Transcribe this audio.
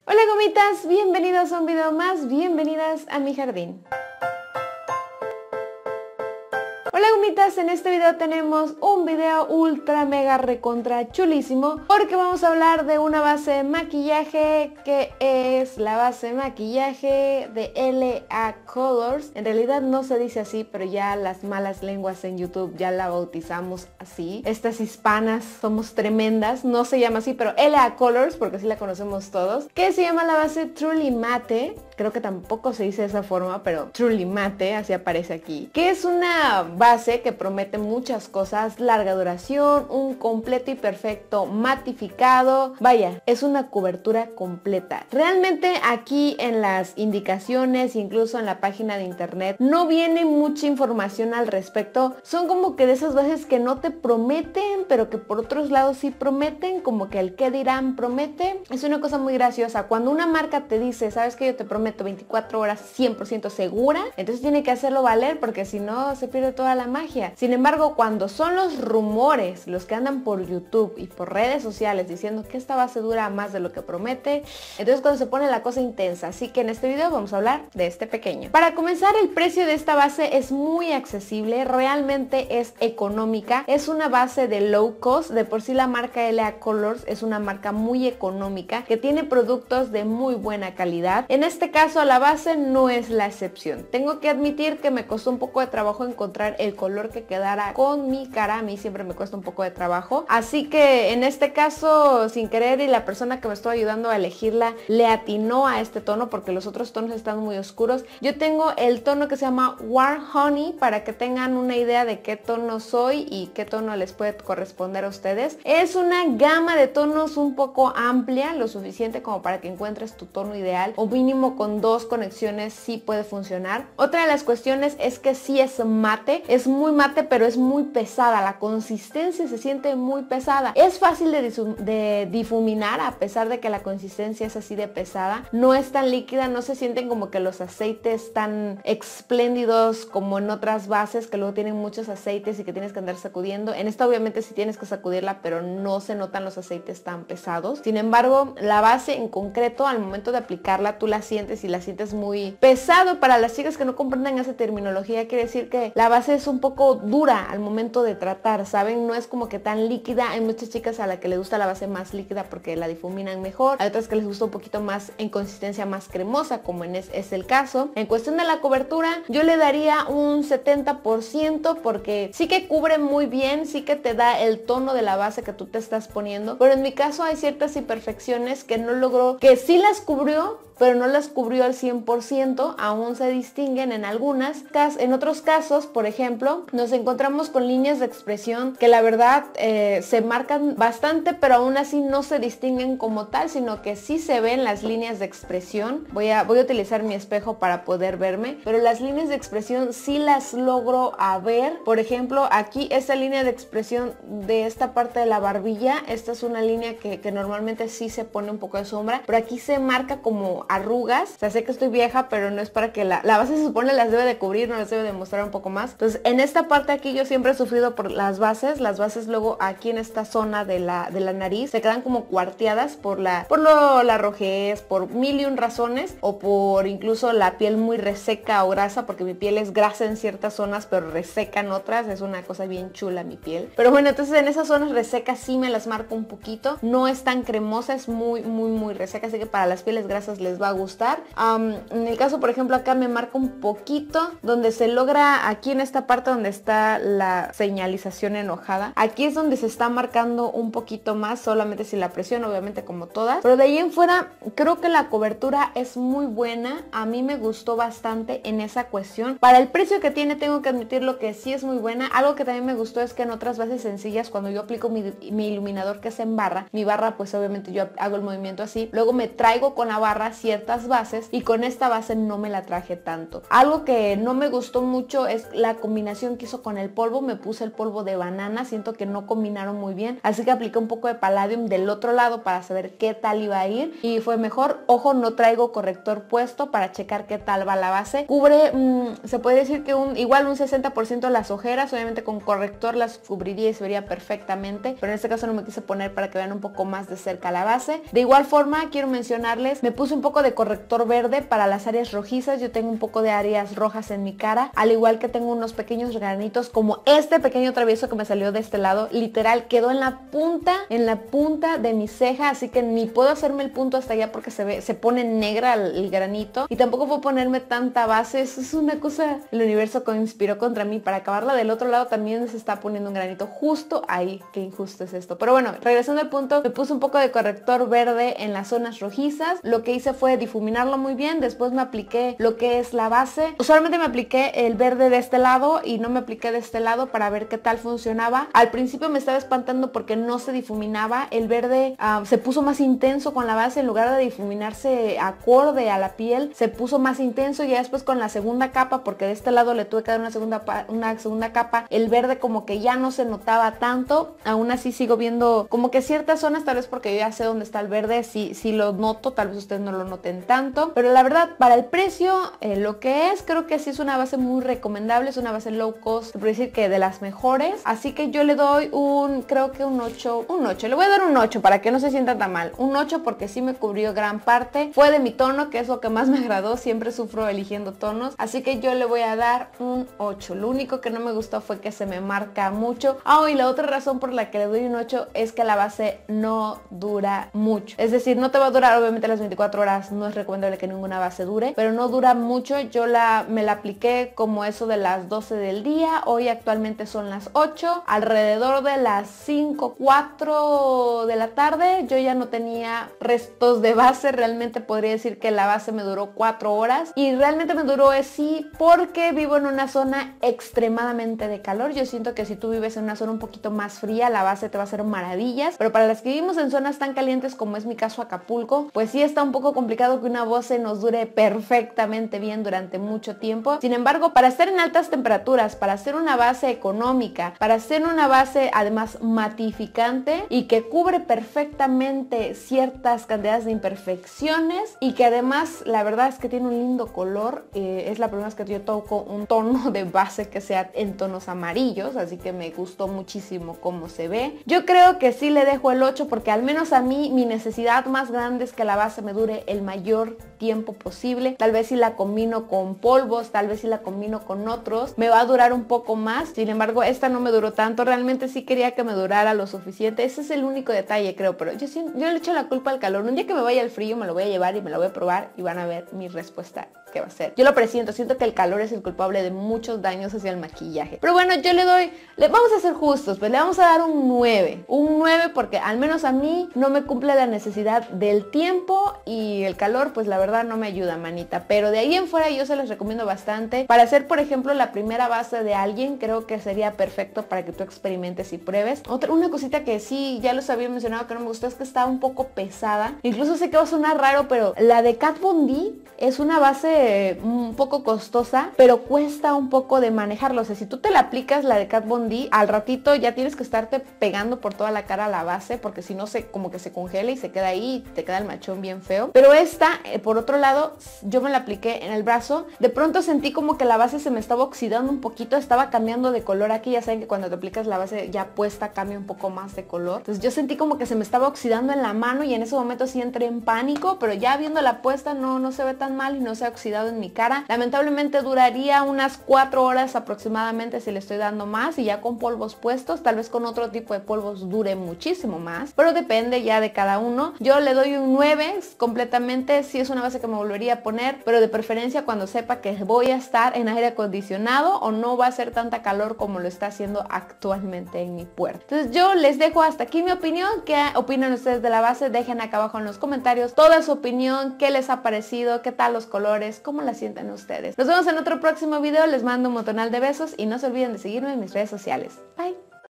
Hola gomitas, bienvenidos a un video más, bienvenidas a mi jardín. Hola gomitas, en este video tenemos un video ultra mega recontra chulísimo porque vamos a hablar de una base de maquillaje que es la base de maquillaje de LA Colors. En realidad no se dice así, pero ya las malas lenguas en YouTube ya la bautizamos así. Estas hispanas somos tremendas, no se llama así, pero LA Colors, porque así la conocemos todos, que se llama la base Truly Matte. Creo que tampoco se dice de esa forma, pero Truly Matte, así aparece aquí, que es una base que promete muchas cosas: larga duración, un completo y perfecto matificado, vaya, es una cobertura completa. Realmente aquí en las indicaciones, incluso en la página de internet, no viene mucha información al respecto. Son como que de esas bases que no te prometen, pero que por otros lados sí prometen, como que el qué dirán promete. Es una cosa muy graciosa. Cuando una marca te dice, sabes que yo te prometo 24 horas 100% segura, entonces tiene que hacerlo valer, porque si no se pierde toda la magia. Sin embargo, cuando son los rumores los que andan por YouTube y por redes sociales diciendo que esta base dura más de lo que promete, entonces cuando se pone la cosa intensa. Así que en este video vamos a hablar de este pequeño. Para comenzar, el precio de esta base es muy accesible, realmente es económica, es una base de low cost. De por sí la marca LA Colors es una marca muy económica que tiene productos de muy buena calidad. En este caso la base no es la excepción. Tengo que admitir que me costó un poco de trabajo encontrar el color que quedara con mi cara. A mí siempre me cuesta un poco de trabajo, así que en este caso, sin querer, y la persona que me estuvo ayudando a elegirla le atinó a este tono, porque los otros tonos están muy oscuros. Yo tengo el tono que se llama Warm Honey, para que tengan una idea de qué tono soy y qué tono les puede corresponder a ustedes. Es una gama de tonos un poco amplia, lo suficiente como para que encuentres tu tono ideal, o mínimo con dos conexiones sí puede funcionar. Otra de las cuestiones es que sí es mate, es muy mate, pero es muy pesada. La consistencia se siente muy pesada. Es fácil de difuminar, a pesar de que la consistencia es así de pesada. No es tan líquida, no se sienten como que los aceites tan espléndidos como en otras bases que luego tienen muchos aceites y que tienes que andar sacudiendo. En esta obviamente sí tienes que sacudirla, pero no se notan los aceites tan pesados. Sin embargo, la base en concreto, al momento de aplicarla, tú la sientes y la sientes muy pesado. Para las chicas que no comprendan esa terminología, quiere decir que la base es un poco dura al momento de tratar, ¿saben? No es como que tan líquida. Hay muchas chicas a las que les gusta la base más líquida porque la difuminan mejor. Hay otras que les gusta un poquito más en consistencia, más cremosa, como es el caso. En cuestión de la cobertura, yo le daría un 70%, porque sí que cubre muy bien, sí que te da el tono de la base que tú te estás poniendo, pero en mi caso hay ciertas imperfecciones que no logró, que sí las cubrió, pero no las cubrió al 100%, aún se distinguen en algunas. En otros casos, por ejemplo, nos encontramos con líneas de expresión que la verdad se marcan bastante, pero aún así no se distinguen como tal, sino que sí se ven las líneas de expresión. Voy a utilizar mi espejo para poder verme, pero las líneas de expresión sí las logro a ver. Por ejemplo, aquí esta línea de expresión de esta parte de la barbilla, esta es una línea que normalmente sí se pone un poco de sombra, pero aquí se marca como arrugas. O sea, sé que estoy vieja, pero no es para que la base se supone las debe de cubrir, no las debe de mostrar un poco más. Entonces, en esta parte aquí yo siempre he sufrido por las bases luego aquí en esta zona de la nariz se quedan como cuarteadas por la rojez, por mil y un razones, o por incluso la piel muy reseca o grasa, porque mi piel es grasa en ciertas zonas, pero reseca en otras. Es una cosa bien chula mi piel. Pero bueno, entonces en esas zonas resecas sí me las marco un poquito. No es tan cremosa, es muy reseca, así que para las pieles grasas les va a gustar. En el caso, por ejemplo, acá me marca un poquito donde se logra, aquí en esta parte donde está la señalización enojada, aquí es donde se está marcando un poquito más, solamente si la presiono, obviamente, como todas, pero de ahí en fuera creo que la cobertura es muy buena. A mí me gustó bastante en esa cuestión. Para el precio que tiene, tengo que admitirlo que sí es muy buena. Algo que también me gustó es que en otras bases sencillas, cuando yo aplico mi iluminador, que es en barra, mi barra, pues obviamente yo hago el movimiento así, luego me traigo con la barra ciertas bases y con esta base no me la traje tanto. Algo que no me gustó mucho es la combinación que hizo con el polvo. Me puse el polvo de banana, siento que no combinaron muy bien, así que apliqué un poco de Palladium del otro lado para saber qué tal iba a ir y fue mejor. Ojo, no traigo corrector puesto para checar qué tal va la base. Cubre, se podría decir que igual un 60% de las ojeras, obviamente con corrector las cubriría y se vería perfectamente, pero en este caso no me quise poner para que vean un poco más de cerca la base. De igual forma quiero mencionarles, me puse un poco de corrector verde para las áreas rojizas. Yo tengo un poco de áreas rojas en mi cara, al igual que tengo unos pequeños granitos como este pequeño travieso que me salió de este lado, literal quedó en la punta de mi ceja, así que ni puedo hacerme el punto hasta allá porque se pone negra el granito y tampoco puedo ponerme tanta base. Eso es una cosa, el universo conspiró contra mí para acabarla. Del otro lado también se está poniendo un granito justo ahí, qué injusto es esto. Pero bueno, regresando al punto, me puse un poco de corrector verde en las zonas rojizas. Lo que hice fue difuminarlo muy bien, después me apliqué lo que es la base. Usualmente me apliqué el verde de este lado y no me apliqué de este lado para ver qué tal funcionaba. Al principio me estaba espantando porque no se difuminaba, el verde se puso más intenso con la base, en lugar de difuminarse acorde a la piel, se puso más intenso. Y ya después con la segunda capa, porque de este lado le tuve que dar una segunda capa, el verde como que ya no se notaba tanto. Aún así sigo viendo como que ciertas zonas, tal vez porque yo ya sé dónde está el verde, sí lo noto, tal vez ustedes no lo noten tanto, pero la verdad para el precio, lo que es, creo que sí es una base muy recomendable, es una base low cost, por decir que de las mejores, así que yo le doy creo que un 8, le voy a dar un 8 para que no se sienta tan mal, un 8 porque sí me cubrió gran parte, fue de mi tono, que es lo que más me agradó, siempre sufro eligiendo tonos, así que yo le voy a dar un 8, lo único que no me gustó fue que se me marca mucho. Y la otra razón por la que le doy un 8 es que la base no dura mucho, es decir, no te va a durar obviamente las 24 horas, no es recomendable que ninguna base dure, pero no dura mucho. Yo me la apliqué como eso de las 12 del día, hoy actualmente son las 8, alrededor de las 5, 4 de la tarde yo ya no tenía restos de base, realmente podría decir que la base me duró 4 horas y realmente me duró así porque vivo en una zona extremadamente de calor. Yo siento que si tú vives en una zona un poquito más fría, la base te va a hacer maravillas, pero para las que vivimos en zonas tan calientes como es mi caso Acapulco, pues sí está un poco complicado que una base nos dure perfectamente bien durante mucho tiempo. Sin embargo, para estar en altas temperaturas, para hacer una base económica, para hacer una base además matificante y que cubre perfectamente ciertas cantidades de imperfecciones y que además la verdad es que tiene un lindo color, es la primera vez que yo toco un tono de base que sea en tonos amarillos, así que me gustó muchísimo cómo se ve. Yo creo que sí le dejo el 8 porque al menos a mí mi necesidad más grande es que la base me dure el mayor tiempo posible. Tal vez si la combino con polvos, tal vez si la combino con otros, me va a durar un poco más. Sin embargo, esta no me duró tanto. Realmente sí quería que me durara lo suficiente. Ese es el único detalle, creo, pero yo le echo la culpa al calor. Un día que me vaya al frío me lo voy a llevar y me lo voy a probar y van a ver mi respuesta que va a ser. Yo lo presiento, siento que el calor es el culpable de muchos daños hacia el maquillaje. Pero bueno, yo vamos a ser justos, pues le vamos a dar un 9. Un 9 porque al menos a mí no me cumple la necesidad del tiempo y el calor, pues la verdad no me ayuda, manita. Pero de ahí en fuera yo se los recomiendo bastante. Para hacer, por ejemplo, la primera base de alguien, creo que sería perfecto para que tú experimentes y pruebes. Una cosita que sí, ya los había mencionado que no me gustó, es que está un poco pesada. Incluso sé que va a sonar raro, pero la de Kat Von D es una base un poco costosa, pero cuesta un poco de manejarlo. O sea, si tú te la aplicas la de Kat Von D, al ratito ya tienes que estarte pegando por toda la cara a la base, porque si no como que se congela y se queda ahí y te queda el machón bien feo. Pero esta, por otro lado, yo me la apliqué en el brazo. De pronto sentí como que la base se me estaba oxidando un poquito, estaba cambiando de color. Aquí ya saben que cuando te aplicas la base ya puesta cambia un poco más de color. Entonces yo sentí como que se me estaba oxidando en la mano y en ese momento sí entré en pánico, pero ya viendo la puesta no se ve tan mal y no se ha oxidado en mi cara. Lamentablemente duraría unas 4 horas aproximadamente si le estoy dando más, y ya con polvos puestos, tal vez con otro tipo de polvos dure muchísimo más, pero depende ya de cada uno. Yo le doy un 9 completamente, sí es una base que me volvería a poner, pero de preferencia cuando sepa que voy a estar en aire acondicionado o no va a ser tanta calor como lo está haciendo actualmente en mi puerta. Entonces yo les dejo hasta aquí mi opinión. ¿Qué opinan ustedes de la base? Dejen acá abajo en los comentarios toda su opinión, qué les ha parecido, qué tal los colores, cómo la sienten ustedes. Nos vemos en otro próximo video, les mando un montonal de besos y no se olviden de seguirme en mis redes sociales. Bye.